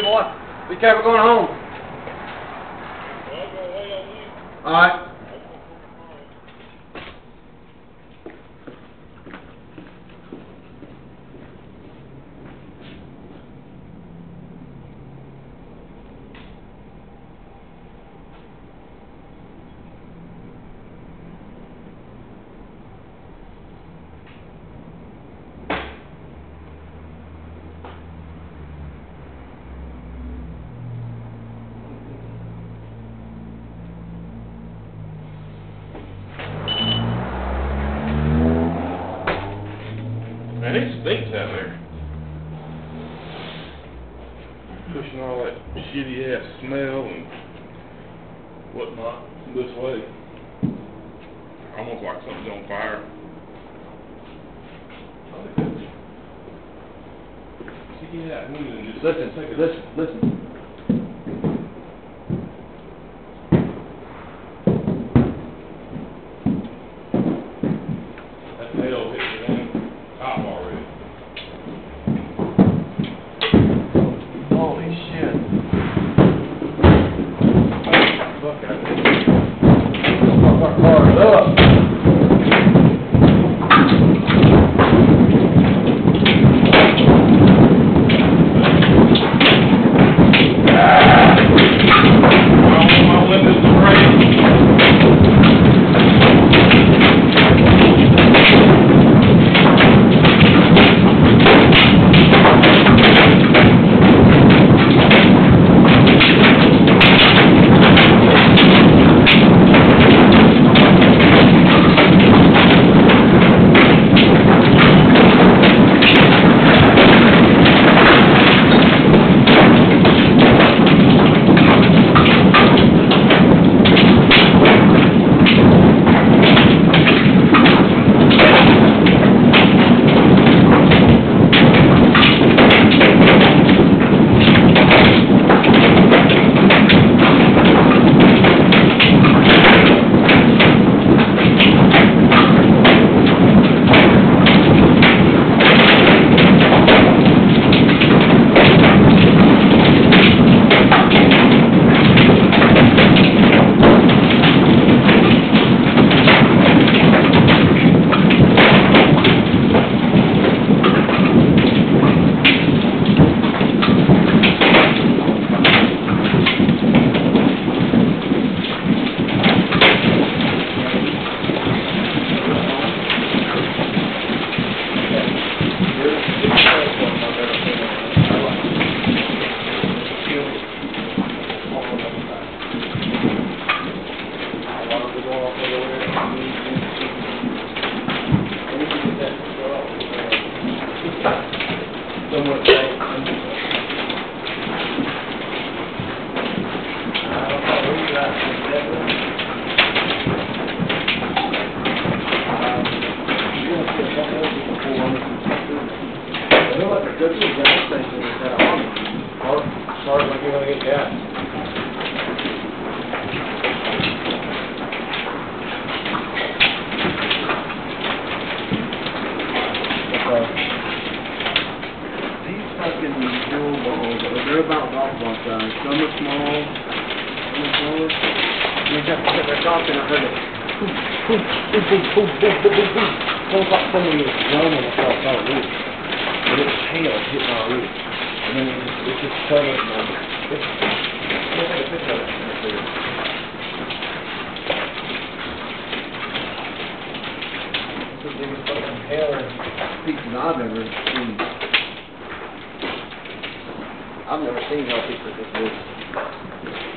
here, boy. Be careful going home. All right. Man, it stinks out there. Pushing all that shitty ass smell and whatnot this way. Almost like something's on fire. Get that window and just Listen. That nail hit the damn top already. Holy shit. Look at it. Fuck our cars up. There's a gas station that as far as like you're going to get gas. These fucking fuel balls, they're about golf ball size. Some are small, some are smaller. You just have to hit their top and I heard it. Boom, boom, boom, boom, boom, boom, boom, boom, boom. Sounds like somebody was drumming across our roof. But it was hail hitting our roof. And then it just covered my roof. Let's take a picture of it. It's the biggest fucking hail peaks I've ever seen. I've never seen hail peaks like this big.